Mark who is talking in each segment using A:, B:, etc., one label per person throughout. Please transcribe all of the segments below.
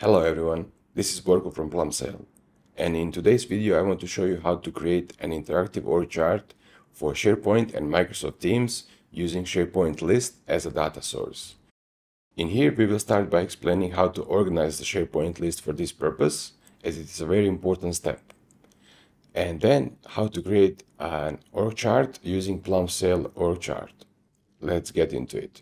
A: Hello everyone, this is Borko from Plumsail, and in today's video I want to show you how to create an interactive org chart for SharePoint and Microsoft Teams using SharePoint list as a data source. In here we will start by explaining how to organize the SharePoint list for this purpose, as it is a very important step, and then how to create an org chart using Plumsail org chart. Let's get into it.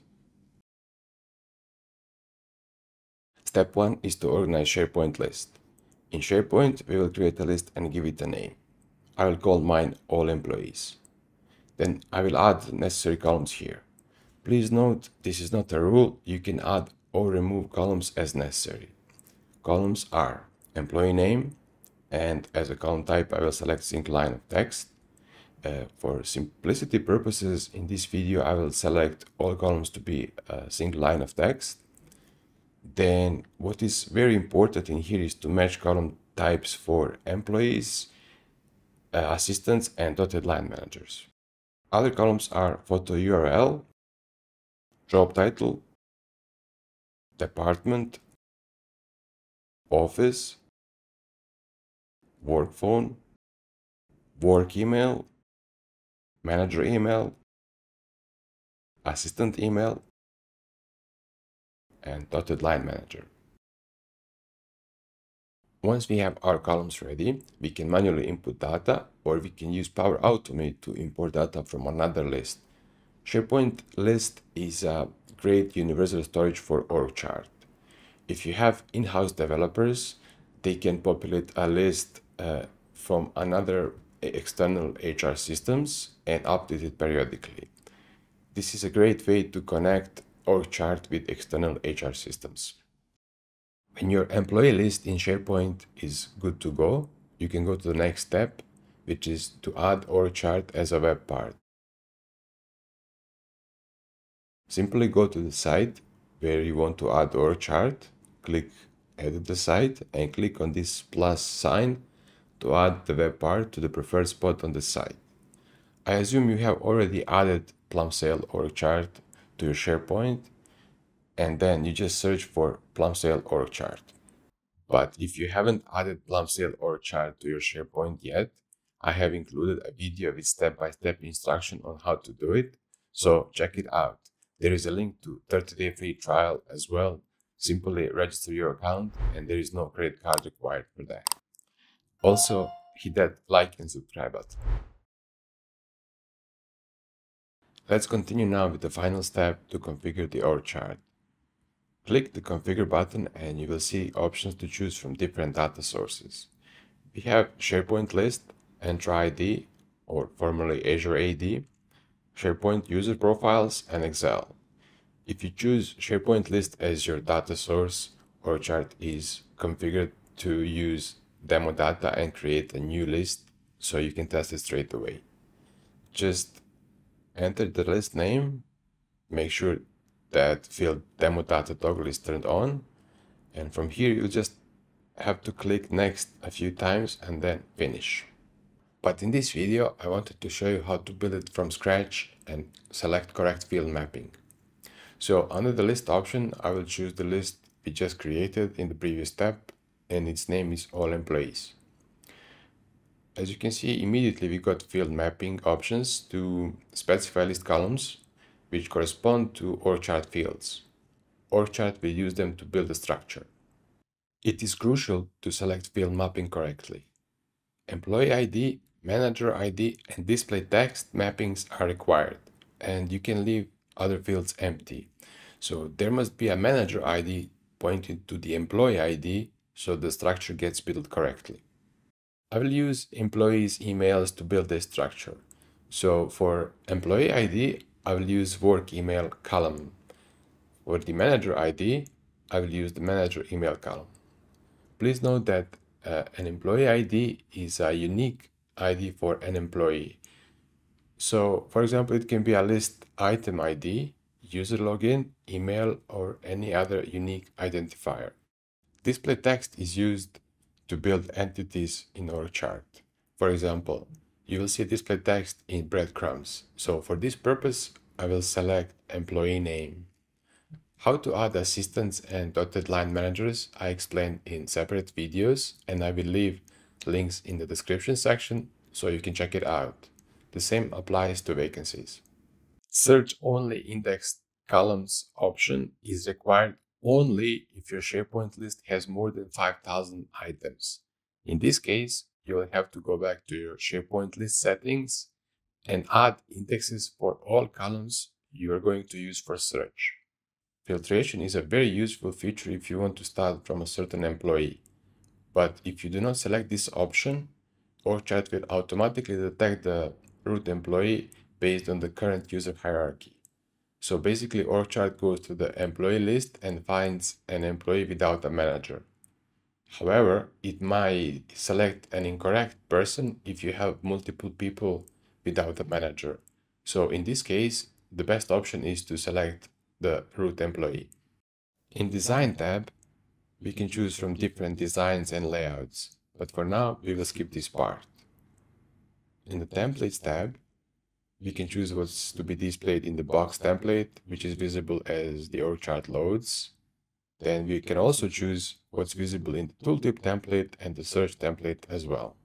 A: Step 1 is to organize SharePoint list. In SharePoint, we will create a list and give it a name. I will call mine All Employees. Then I will add the necessary columns here. Please note, this is not a rule. You can add or remove columns as necessary. Columns are employee name, and as a column type, I will select single line of text. For simplicity purposes, in this video, I will select all columns to be a single line of text. Then what is very important in here is to match column types for employees, assistants, and dotted line managers. Other columns are photo URL, job title, department, office, work phone, work email, manager email, assistant email, and dotted line manager. Once we have our columns ready, we can manually input data, or we can use Power Automate to import data from another list. SharePoint list is a great universal storage for org chart. If you have in-house developers, they can populate a list from another external HR systems and update it periodically. This is a great way to connect org chart with external HR systems. When your employee list in SharePoint is good to go, you can go to the next step, which is to add org chart as a web part. Simply go to the site where you want to add org chart, click Edit the site, and click on this plus sign to add the web part to the preferred spot on the site. I assume you have already added Plumsail org chart to your SharePoint, and then you just search for Plumsail org chart. But if you haven't added Plumsail org chart to your SharePoint yet, I have included a video with step-by-step instruction on how to do it, so check it out. There is a link to 30-day free trial as well. Simply register your account, and there is no credit card required for that. Also, hit that like and subscribe button. Let's continue now with the final step to configure the org chart. Click the configure button and you will see options to choose from different data sources. We have SharePoint list, Entra ID, or formerly Azure AD, SharePoint user profiles, and Excel. If you choose SharePoint list as your data source, org chart is configured to use demo data and create a new list so you can test it straight away. Just enter the list name, make sure that field demo data toggle is turned on, and from here you just have to click next a few times and then finish. But in this video I wanted to show you how to build it from scratch and select correct field mapping. So under the list option I will choose the list we just created in the previous step, and its name is All Employees. As you can see, immediately we got field mapping options to specify list columns which correspond to org chart fields. Org chart will use them to build a structure. It is crucial to select field mapping correctly. Employee ID, manager ID, and display text mappings are required, and you can leave other fields empty. So there must be a manager ID pointing to the employee ID so the structure gets built correctly. I will use employees' emails to build this structure. So for employee ID, I will use work email column. For the manager ID, I will use the manager email column. Please note that an employee ID is a unique ID for an employee. So for example, it can be a list item ID, user login, email, or any other unique identifier. Display text is used to build entities in org chart. For example, you will see display text in breadcrumbs. So for this purpose, I will select employee name. How to add assistants and dotted line managers I explained in separate videos, and I will leave links in the description section so you can check it out. The same applies to vacancies. Search only indexed columns option is required only if your SharePoint list has more than 5,000 items. In this case, you will have to go back to your SharePoint list settings and add indexes for all columns you are going to use for search. Filtration is a very useful feature if you want to start from a certain employee. But if you do not select this option, OrgChart will automatically detect the root employee based on the current user hierarchy. So basically, OrgChart goes to the employee list and finds an employee without a manager. However, it might select an incorrect person if you have multiple people without a manager. So in this case, the best option is to select the root employee. In Design tab, we can choose from different designs and layouts, but for now, we will skip this part. In the Templates tab, we can choose what's to be displayed in the box template, which is visible as the org chart loads. Then we can also choose what's visible in the tooltip template and the search template as well.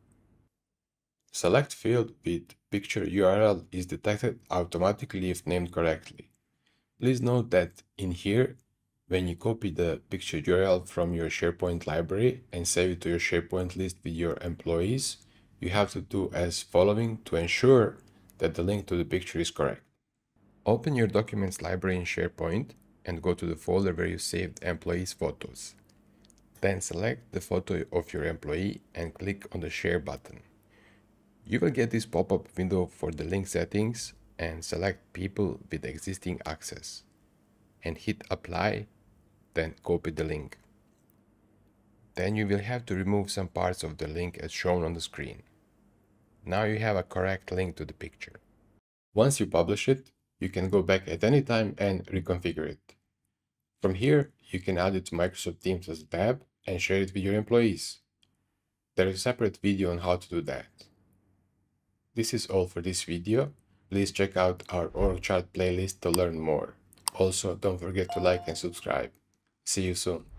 A: Select field with picture URL is detected automatically if named correctly. Please note that in here, when you copy the picture URL from your SharePoint library and save it to your SharePoint list with your employees, you have to do as following to ensure that the link to the picture is correct. Open your documents library in SharePoint and go to the folder where you saved employees' photos. Then select the photo of your employee and click on the Share button. You will get this pop-up window for the link settings and select people with existing access. And hit Apply, then copy the link. Then you will have to remove some parts of the link as shown on the screen. Now you have a correct link to the picture. Once you publish it, you can go back at any time and reconfigure it. From here, you can add it to Microsoft Teams as a tab and share it with your employees. There is a separate video on how to do that. This is all for this video. Please check out our org chart playlist to learn more. Also, don't forget to like and subscribe. See you soon.